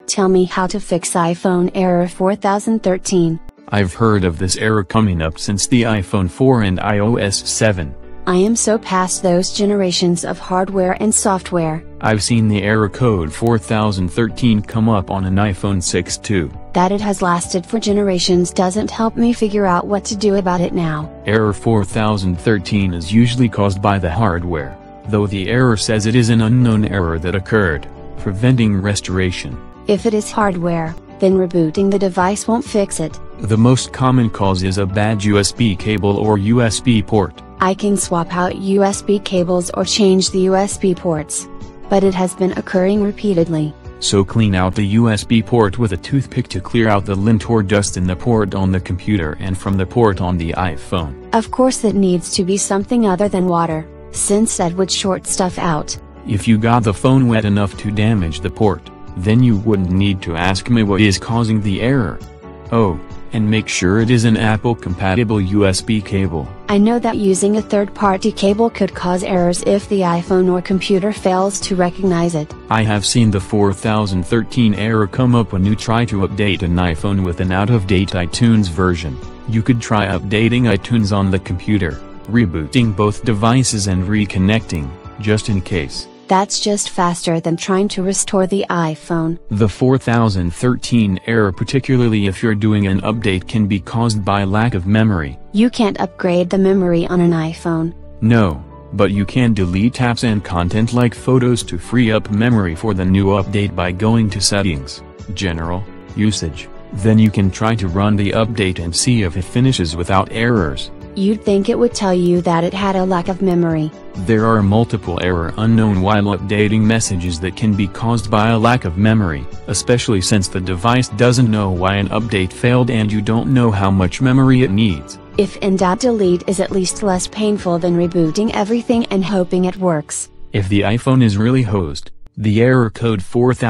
Tell me how to fix iPhone error 4013. I've heard of this error coming up since the iPhone 4 and iOS 7. I am so past those generations of hardware and software. I've seen the error code 4013 come up on an iPhone 6 too. That it has lasted for generations doesn't help me figure out what to do about it now. Error 4013 is usually caused by the hardware, though the error says it is an unknown error that occurred, preventing restoration. If it is hardware, then rebooting the device won't fix it. The most common cause is a bad USB cable or USB port. I can swap out USB cables or change the USB ports. But it has been occurring repeatedly. So clean out the USB port with a toothpick to clear out the lint or dust in the port on the computer and from the port on the iPhone. Of course it needs to be something other than water, since that would short stuff out. If you got the phone wet enough to damage the port, then you wouldn't need to ask me what is causing the error. Oh, and make sure it is an Apple-compatible USB cable. I know that using a third-party cable could cause errors if the iPhone or computer fails to recognize it. I have seen the 4013 error come up when you try to update an iPhone with an out-of-date iTunes version. You could try updating iTunes on the computer, rebooting both devices and reconnecting, just in case. That's just faster than trying to restore the iPhone. The 4013 error, particularly if you're doing an update, can be caused by lack of memory. You can't upgrade the memory on an iPhone. No, but you can delete apps and content like photos to free up memory for the new update by going to Settings, General, Usage. Then you can try to run the update and see if it finishes without errors. You'd think it would tell you that it had a lack of memory. There are multiple error unknown while updating messages that can be caused by a lack of memory, especially since the device doesn't know why an update failed and you don't know how much memory it needs. If in doubt, delete is at least less painful than rebooting everything and hoping it works. If the iPhone is really hosed, the error code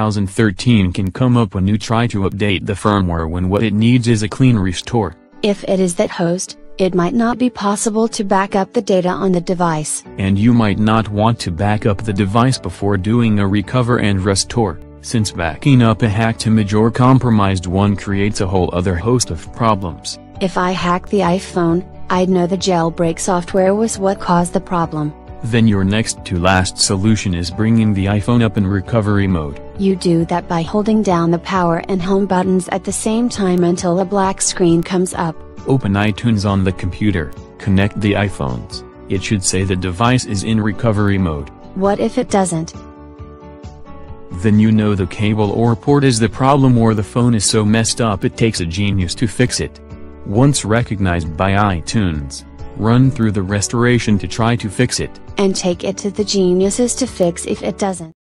4013 can come up when you try to update the firmware when what it needs is a clean restore. If it is that host, it might not be possible to back up the data on the device. And you might not want to back up the device before doing a recover and restore, since backing up a hacked image or compromised one creates a whole other host of problems. If I hacked the iPhone, I'd know the jailbreak software was what caused the problem. Then your next to last solution is bringing the iPhone up in recovery mode. You do that by holding down the power and home buttons at the same time until a black screen comes up. Open iTunes on the computer, connect the iPhones. It should say the device is in recovery mode. What if it doesn't? Then you know the cable or port is the problem, or the phone is so messed up it takes a genius to fix it. Once recognized by iTunes, run through the restoration to try to fix it. And take it to the geniuses to fix if it doesn't.